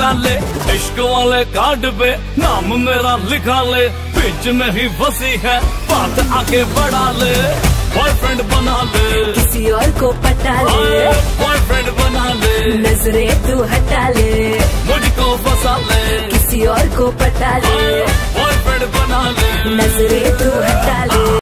लगा ले, इश्क वाले कार्ड पे नाम मेरा लिखा ले, बीच में ही फंसी है बात आगे बढ़ा ले, बॉयफ्रेंड बना ले, किसी और को पटा ले, बॉयफ्रेंड बना ले, नजरे तू हटा ले, मुझको फंसा ले, किसी और को पटा ले, बॉयफ्रेंड बना ले, नजरे तू हटा ले।